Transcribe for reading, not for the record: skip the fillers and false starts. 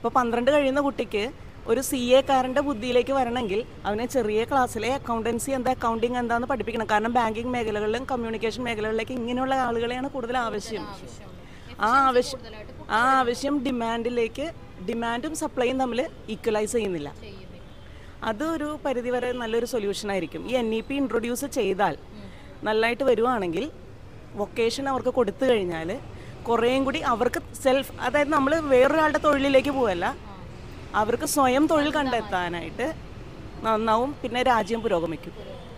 ഇപ്പോൾ 12 കഴിയുന്ന കുട്ടിക്ക് ഒരു CA കാരൻ്റെ ബുദ്ധിയിലേക്ക് വരണമെങ്കിൽ അവനെ ചെറിയ ക്ലാസ്സിലെ അക്കൗണ്ടൻസി എന്താ, അക്കൗണ്ടിങ് എന്താണെന്ന് പഠിപ്പിക്കണം. കാരണം ബാങ്കിങ് മേഖലകളിലും കമ്മ്യൂണിക്കേഷൻ മേഖലകളിലേക്ക് ഇങ്ങനെയുള്ള ആളുകളെയാണ് കൂടുതൽ ആവശ്യം. ആ ആവശ്യം ഡിമാൻഡും സപ്ലൈയും തമ്മിൽ ഈക്വലൈസ് ചെയ്യുന്നില്ല. അതൊരു പരിധിവരെ നല്ലൊരു സൊല്യൂഷനായിരിക്കും. ഈ NEP ഇൻട്രൊഡ്യൂസ് ചെയ്താൽ നല്ലതായിട്ട് വരുവാണെങ്കിൽ, വൊക്കേഷൻ അവർക്ക് കൊടുത്തു കഴിഞ്ഞാൽ കുറേയും കൂടി അവർക്ക് അതായത് നമ്മൾ വേറൊരാളുടെ തൊഴിലിലേക്ക് പോവല്ല, അവർക്ക് സ്വയം തൊഴിൽ കണ്ടെത്താനായിട്ട് നന്നാവും. പിന്നെ രാജ്യം പുരോഗമിക്കും.